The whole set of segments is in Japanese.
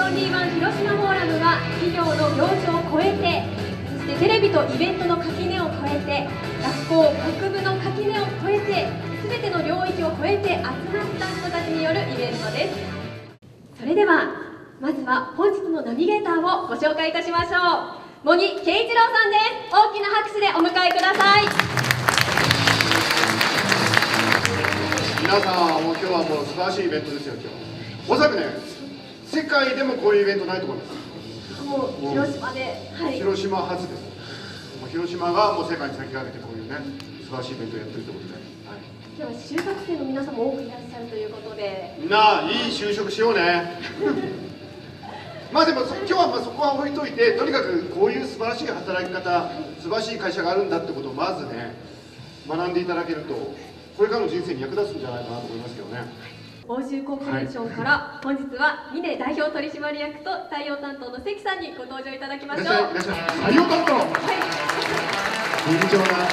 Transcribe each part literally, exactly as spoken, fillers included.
よんにーワン広島フォーラムは企業の業種を超えて、そしてテレビとイベントの垣根を越えて、学校学部の垣根を越えて、全ての領域を超えて集まった人たちによるイベントです。それではまずは本日のナビゲーターをご紹介いたしましょう。茂木圭一郎さんです。大きな拍手でお迎えください。 皆さん、もう今日はもう素晴らしいイベントですよ。今日おそらくね、世界でもこういうイベントないと思います。 もう広島で、はい、 広島初です。もう広島がもう世界に先駆けてこういうね素晴らしいイベントをやってるということで、はい、 今日は就活生の皆さんも多くいらっしゃるということで、 みんないい就職しようねまあでも今日はまあそこは置いといて、とにかくこういう素晴らしい働き方、素晴らしい会社があるんだってことをまずね学んでいただけると、これからの人生に役立つんじゃないかなと思いますけどね。 欧州コーポレーションから本日は峰代表取締役と採用担当の関さんにご登場いただきましょう。 いらっしゃい、いらっしゃい。採用担当、はい、理事長が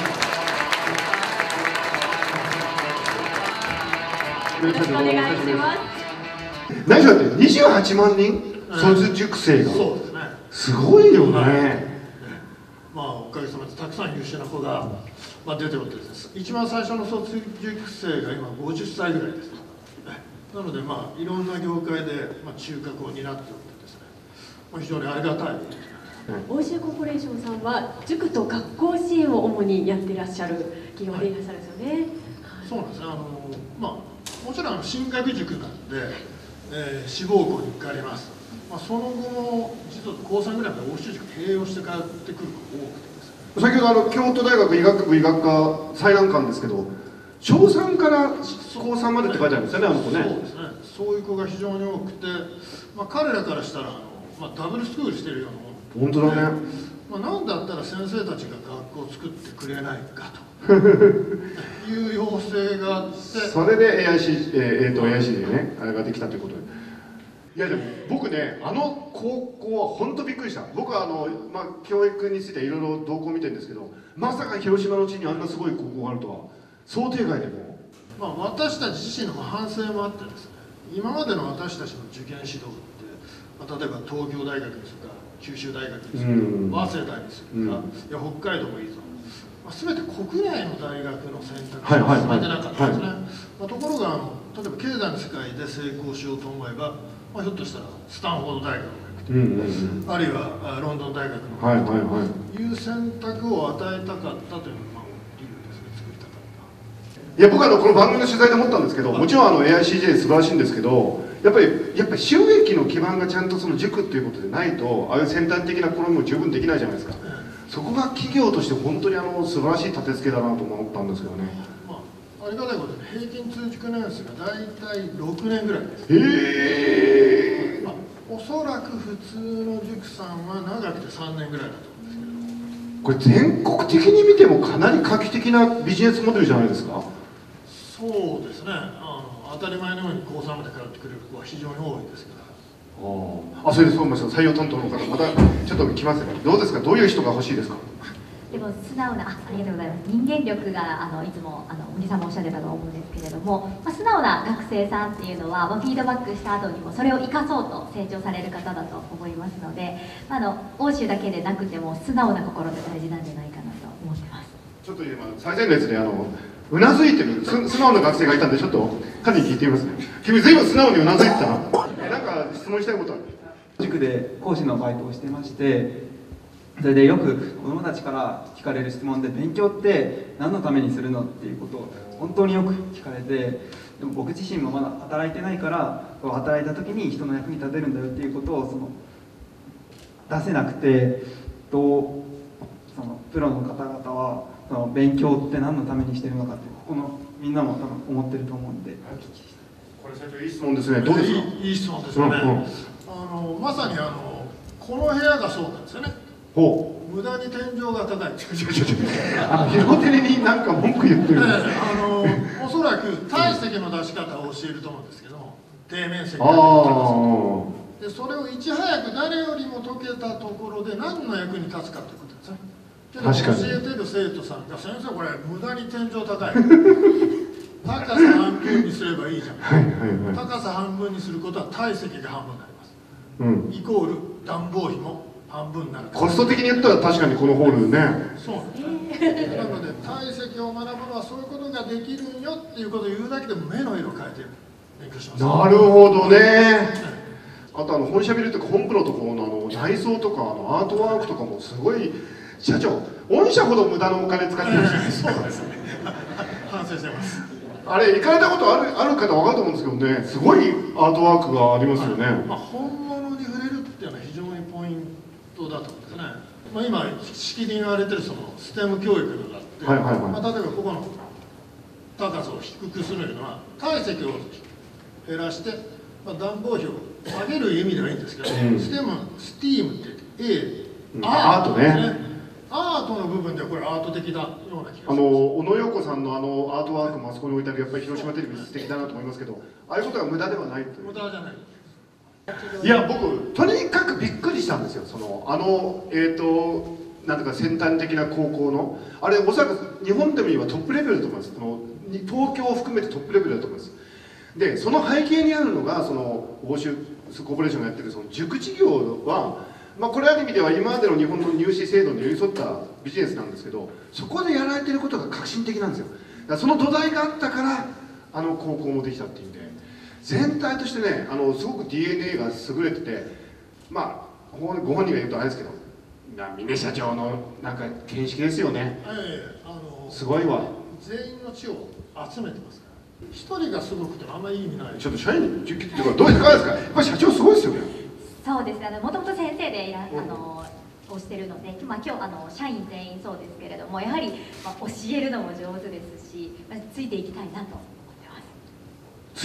よろしくお願いします。 何しろってにじゅうはちまんにん卒塾生が、 そうですね、 すごいよね、はい、 まあおかげさまでたくさん優秀な子が、まあ、出てるわけです。一番最初の卒塾生が今ごじゅっさいぐらいです。なので、まあ、いろんな業界で、まあ、中核を担っておってですね、まあ、非常にありがたい。 欧州コーポレーションさんは塾と学校支援を主にやっていらっしゃる企業でいらっしゃるんですよね。はい、 そうなんですね。あの、まあ、もちろん進学塾なんで、えー、志望校に受かります。まあ、その後も実はこうさんぐらいまで欧州塾併用して通ってくる子が多くてですね。 先ほどあの京都大学医学部医学科最難関ですけど、しょうさんからこうさんまでって書いてあるんですよね、あの子ね。 そうですね。そういう子が非常に多くて、まあ、彼らからしたらあの、まあ、ダブルスクールしてるようなもん。 本当だね。 まあ、なんだったら先生たちが学校を作ってくれないかという要請があって、 それで エーアイシー、えー、と エーアイシー でねあれができたということで。いやでも僕ね、あの高校は本当びっくりした。僕はあの、まあ、教育についていろいろ動向を見てるんですけど、まさか広島の地にあんなすごい高校があるとは想定外でも。 まあ、私たち自身の反省もあってですね、今までの私たちの受験指導って、まあ、例えば東京大学にするか九州大学にするか、早稲田にするか、いや北海道もいいぞ、まあ、全て国内の大学の選択肢を進めてなかったんですね。まあ、ところがあの例えば経済の世界で成功しようと思えば、まあ、ひょっとしたらスタンフォード大学の学部、あるいはロンドン大学の学部という選択を与えたかったというのが理由ですね。作りたかった。 いや僕はあのこの番組の取材で思ったんですけど、もちろんあの エーアイシージェー 素晴らしいんですけど、やっぱりやっぱり収益の基盤がちゃんとその塾っていうことでないと、ああいう先端的な試みも十分できないじゃないですか。そこが企業として本当にあの素晴らしい立て付けだなと思ったんですけどね。 まあ、ありがたいことで平均通塾年数が大体ろくねんぐらいです。 へえ。 まあ、おそらく普通の塾さんは長くてさんねんぐらいだと思うんですけど、 これ全国的に見てもかなり画期的なビジネスモデルじゃないですか。 そうですね。あの当たり前のように高さんまで通ってくれる子は非常に多いですから。 あ、それでそう思いました。採用担当の方またちょっと来ますね。どうですか。どういう人が欲しいですか。 でも素直な あ, ありがとうございます。人間力があのいつもあの森さんもおっしゃってたと思うんですけれども、まあ、素直な学生さんっていうのは、まあ、フィードバックした後にもそれを生かそうと成長される方だと思いますので、まあ、あの欧州だけでなくても素直な心って大事なんじゃないかなと思ってます。 ちょっと今最前列であのうなずいてる素直な学生がいたんで、ちょっと彼に聞いてみますね。君ずいぶん素直にうなずいてたな。なんか質問したいことある。 塾で講師のバイトをしてまして、それでよく子どもたちから聞かれる質問で、勉強って何のためにするのっていうことを本当によく聞かれて、でも僕自身もまだ働いてないから、働いた時に人の役に立てるんだよっていうことをその出せなくて、とそのプロの方々はその勉強って何のためにしてるのかって、ここのみんなも多分思ってると思うんで、お聞きしたい。 これ社長いい質問ですね。どうですか。 いい、いい質問ですよね。うんうん、あのまさにあのこの部屋がそうなんですよね。 ほう。 無駄に天井が高い。 あ、広テレになんか文句言ってる。 ええ、あのおそらく体積の出し方を教えると思うんですけど、底面積が高い。でそれをいち早く誰よりも解けたところで何の役に立つかということですね。けど教えてる生徒さんが、先生これ無駄に天井高い。高さ半分にすればいいじゃん。はいはいはい、高さ半分にすることは体積が半分になります。 うん、 イコール暖房費も半分になる。 コスト的に言ったら確かにこのホールね。 そうなんです。なので体積を学ぶのはそういうことができるんよっていうことを言うだけでも目の色を変えて勉強します。 なるほどね。あとあの本社ビルとか本部のところのあの内装とかあのアートワークとかもすごい。社長、御社ほど無駄なお金使ってるじゃないですか。 そうですね。反省してます。 あれ行かれたことあるある方わかると思うんですけどね、すごいアートワークがありますよね。 まあ、本物に触れるっていうのは非常にポイントだと思うんですね。まあ、今しきりに言われてるそのステム教育があって、 はいはいはい、 まあ、例えばここの高さを低くするのは体積を減らして、まあ、暖房費を下げる意味ではいいんですけど、うん、ステムスティームって言って A、うん、アートですね。アートの部分ではこれアート的なような気がします。 あの小野洋子さんのあのアートワークもあそこに置いてあるやっぱり広島テレビ素敵だなと思いますけど、ああいうことが無駄ではないという。 無駄じゃない。 いや僕とにかくびっくりしたんですよ。そのあのえっ、ー、となんとか先端的な高校のあれおそらく日本でも今トップレベルだと思います。この東京を含めてトップレベルだと思います。でその背景にあるのがその欧州コーポレーションがやってるその塾事業は。まあこれある意味では今までの日本の入試制度に寄り添ったビジネスなんですけど、そこでやられてることが革新的なんですよ。だからその土台があったからあの高校もできたっていうんで、全体としてねあのすごく ディーエヌエー が優れてて、まあご本人が言うとあれですけど、峰社長のなんか見識ですよね。 ええ、あのすごいわ。 全員の知を集めてますから。一人がすごくてもあんまり意味ない。 ちょっと社員にどういうかですか。やっぱり社長すごいですよね。 そうですね、もともと先生でやあのをしてるので、まあ、今日あの社員全員そうですけれども、やはり、まあ、教えるのも上手ですし、まあ、ついていきたいなと思ってます。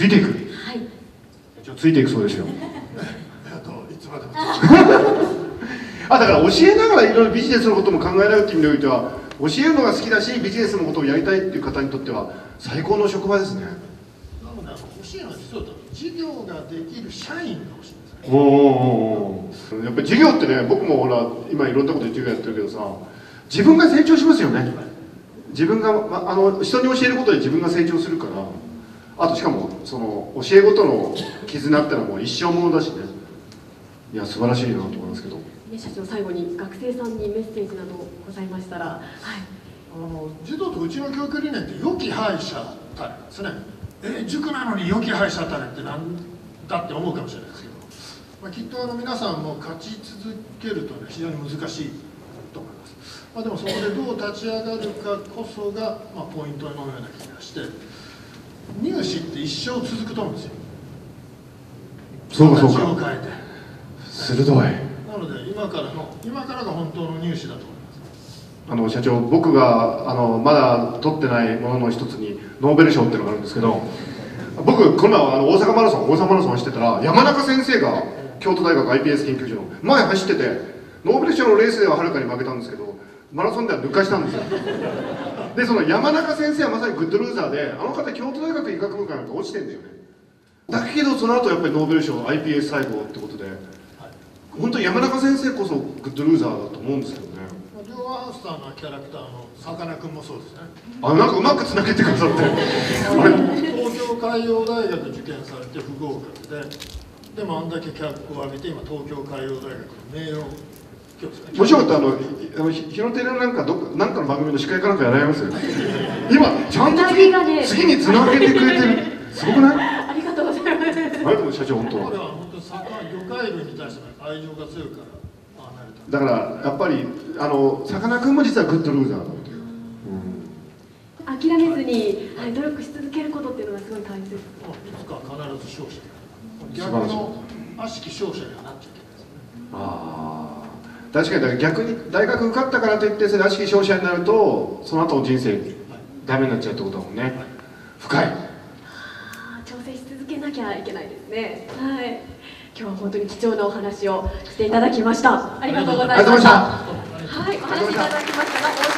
ついていく。 はい。 じゃついていくそうですよ。 あといつまでも。 あだから教えながらいろいろビジネスのことも考えられるっていう意味においては、教えるのが好きだしビジネスのことをやりたいっていう方にとっては最高の職場ですね。 なので欲しいのは実は事業ができる社員が欲しい。 おおやっぱり授業ってね、僕もほら今いろんなことで授業やってるけどさ、自分が成長しますよね。自分が、ま、あの人に教えることで自分が成長するから、あとしかもその教え子との絆ってのはもう一生ものだしね。いや素晴らしいなと思いますけど。 社長、最後に学生さんにメッセージなどございましたら。はい、 あの児童とうちの教育理念って良き敗者たれなんですね。え塾なのに良き敗者たれってなんだって思うかもしれないですけど、まあ、きっとあの皆さんも勝ち続けるとね非常に難しいと思います。まあ、でもそこでどう立ち上がるかこそが、まあ、ポイントのような気がして、入試って一生続くと思うんですよ。 そうかそうか。 形を変えて鋭い。 なので今からの今からが本当の入試だと思います。 あの社長、僕があのまだ取ってないものの一つにノーベル賞っていうのがあるんですけど、僕この前あの大阪マラソン大阪マラソン走ってたら、山中先生が京都大学 アイピーエス 研究所の前走ってて、ノーベル賞のレースでははるかに負けたんですけど、マラソンでは抜かしたんですよ。でその山中先生はまさにグッドルーザーで、あの方京都大学医学部かなんか落ちてんだよね。だけどその後やっぱりノーベル賞 アイピーエス 細胞ってことで、本当に山中先生こそグッドルーザーだと思うんですけどね。 リョアハウスさんのキャラクターのさかなクンもそうですね。 あ、なんかうまくつなげてくださって東京海洋大学受験されて不合格で、でもあんだけ脚光を浴びて今東京海洋大学の名誉教授ですね。 もしよかったらあのあの日の出のなんかどっかなんかの番組の司会かなんかやられますよ。今ちゃんと次次につなげてくれてる。すごくない？ ありがとうございます。ありがとうございます。 社長本当。 彼は本当に魚介類に対しての愛情が強いから。 だからやっぱりあのさかなクンも実はグッドルーザーだっていう、 うん、諦めずに、はい、努力し続けることっていうのがすごい大切です。いつか必ず勝者、逆の悪しき勝者にはなっちゃいけないですね。 ああ、確かにだから逆に大学受かったからといってそれ悪しき勝者になるとその後の人生ダメになっちゃうってことだもんね、はい、深い。ああ、挑戦し続けなきゃいけないですね。はい、今日は本当に貴重なお話をしていただきました。ありがとうございました。はい、お話いただきましたが。